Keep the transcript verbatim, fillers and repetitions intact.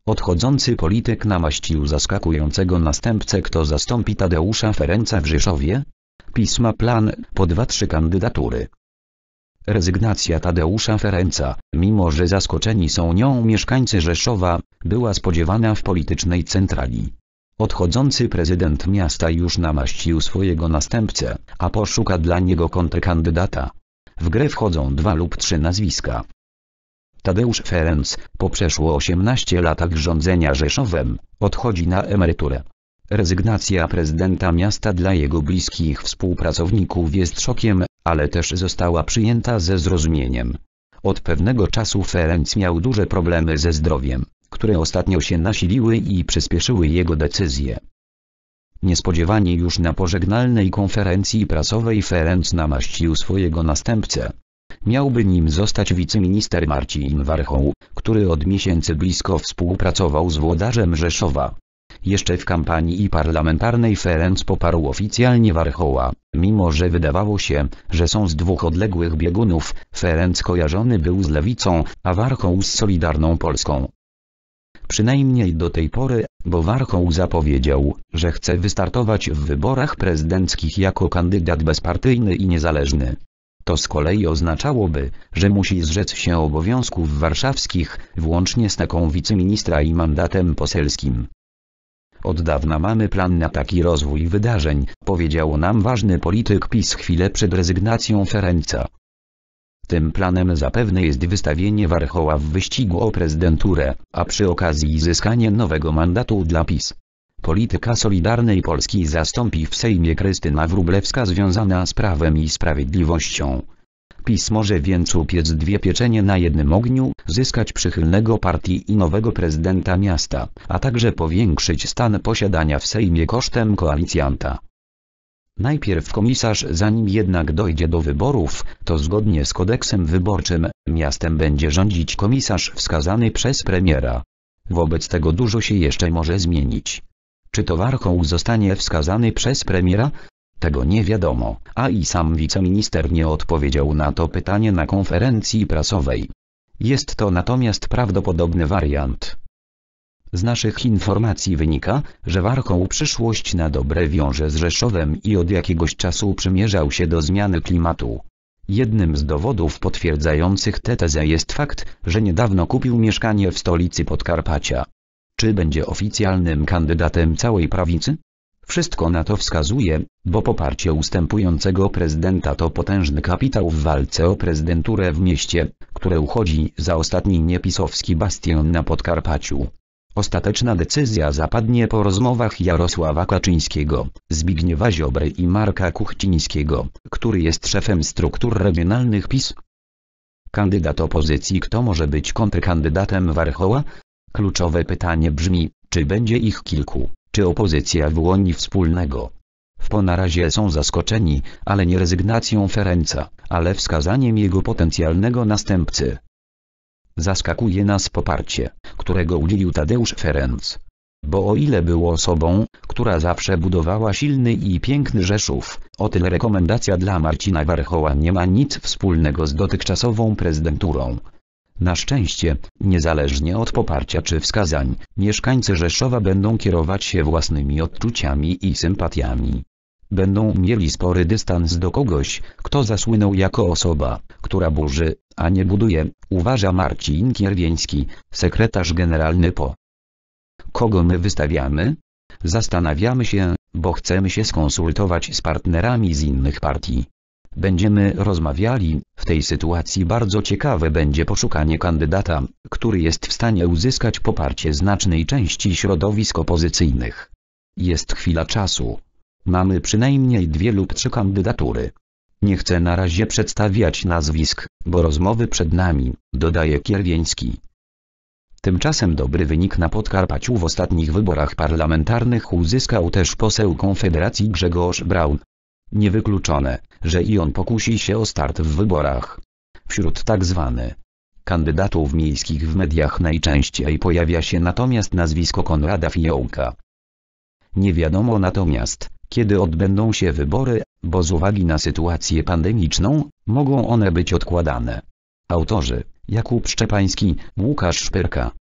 Odchodzący polityk namaścił zaskakującego następcę. Kto zastąpi Tadeusza Ferenca w Rzeszowie? PiS ma plan, po dwa trzy kandydatury. Rezygnacja Tadeusza Ferenca, mimo że zaskoczeni są nią mieszkańcy Rzeszowa, była spodziewana w politycznej centrali. Odchodzący prezydent miasta już namaścił swojego następcę, a poszuka dla niego kontrkandydata. W grę wchodzą dwa lub trzy nazwiska. Tadeusz Ferenc, po przeszło osiemnastu latach rządzenia Rzeszowem, odchodzi na emeryturę. Rezygnacja prezydenta miasta dla jego bliskich współpracowników jest szokiem, ale też została przyjęta ze zrozumieniem. Od pewnego czasu Ferenc miał duże problemy ze zdrowiem, które ostatnio się nasiliły i przyspieszyły jego decyzję. Niespodziewanie już na pożegnalnej konferencji prasowej Ferenc namaścił swojego następcę. Miałby nim zostać wiceminister Marcin Warchoł, który od miesięcy blisko współpracował z włodarzem Rzeszowa. Jeszcze w kampanii parlamentarnej Ferenc poparł oficjalnie Warchoła, mimo że wydawało się, że są z dwóch odległych biegunów. Ferenc kojarzony był z Lewicą, a Warchoł z Solidarną Polską. Przynajmniej do tej pory, bo Warchoł zapowiedział, że chce wystartować w wyborach prezydenckich jako kandydat bezpartyjny i niezależny. To z kolei oznaczałoby, że musi zrzec się obowiązków warszawskich, włącznie z taką wiceministra i mandatem poselskim. Od dawna mamy plan na taki rozwój wydarzeń, powiedział nam ważny polityk PiS chwilę przed rezygnacją Ferenca. Tym planem zapewne jest wystawienie Warchoła w wyścigu o prezydenturę, a przy okazji zyskanie nowego mandatu dla PiS. Polityka Solidarnej Polski zastąpi w Sejmie Krystyna Wróblewska związana z Prawem i Sprawiedliwością. PiS może więc upiec dwie pieczenie na jednym ogniu, zyskać przychylnego partii i nowego prezydenta miasta, a także powiększyć stan posiadania w Sejmie kosztem koalicjanta. Najpierw komisarz, zanim jednak dojdzie do wyborów, to zgodnie z kodeksem wyborczym, miastem będzie rządzić komisarz wskazany przez premiera. Wobec tego dużo się jeszcze może zmienić. Czy to Warchoł zostanie wskazany przez premiera? Tego nie wiadomo, a i sam wiceminister nie odpowiedział na to pytanie na konferencji prasowej. Jest to natomiast prawdopodobny wariant. Z naszych informacji wynika, że Warchoł przyszłość na dobre wiąże z Rzeszowem i od jakiegoś czasu przymierzał się do zmiany klimatu. Jednym z dowodów potwierdzających tę tezę jest fakt, że niedawno kupił mieszkanie w stolicy Podkarpacia. Czy będzie oficjalnym kandydatem całej prawicy? Wszystko na to wskazuje, bo poparcie ustępującego prezydenta to potężny kapitał w walce o prezydenturę w mieście, które uchodzi za ostatni niepisowski bastion na Podkarpaciu. Ostateczna decyzja zapadnie po rozmowach Jarosława Kaczyńskiego, Zbigniewa Ziobry i Marka Kuchcińskiego, który jest szefem struktur regionalnych PiS. Kandydat opozycji. Kto może być kontrkandydatem Warchoła? Kluczowe pytanie brzmi, czy będzie ich kilku, czy opozycja wyłoni wspólnego. W PO na razie są zaskoczeni, ale nie rezygnacją Ferenca, ale wskazaniem jego potencjalnego następcy. Zaskakuje nas poparcie, którego udzielił Tadeusz Ferenc. Bo o ile był osobą, która zawsze budowała silny i piękny Rzeszów, o tyle rekomendacja dla Marcina Warchoła nie ma nic wspólnego z dotychczasową prezydenturą. Na szczęście, niezależnie od poparcia czy wskazań, mieszkańcy Rzeszowa będą kierować się własnymi odczuciami i sympatiami. Będą mieli spory dystans do kogoś, kto zasłynął jako osoba, która burzy, a nie buduje, uważa Marcin Kierwiński, sekretarz generalny PO. Kogo my wystawiamy? Zastanawiamy się, bo chcemy się skonsultować z partnerami z innych partii. Będziemy rozmawiali. W tej sytuacji bardzo ciekawe będzie poszukanie kandydata, który jest w stanie uzyskać poparcie znacznej części środowisk opozycyjnych. Jest chwila czasu. Mamy przynajmniej dwie lub trzy kandydatury. Nie chcę na razie przedstawiać nazwisk, bo rozmowy przed nami, dodaje Kierwiński. Tymczasem dobry wynik na Podkarpaciu w ostatnich wyborach parlamentarnych uzyskał też poseł Konfederacji Grzegorz Braun. Niewykluczone, że i on pokusi się o start w wyborach. Wśród tzw. kandydatów miejskich w mediach najczęściej pojawia się natomiast nazwisko Konrada Fiołka. Nie wiadomo natomiast, kiedy odbędą się wybory, bo z uwagi na sytuację pandemiczną, mogą one być odkładane. Autorzy: Jakub Szczepański, Łukasz Szpyrka.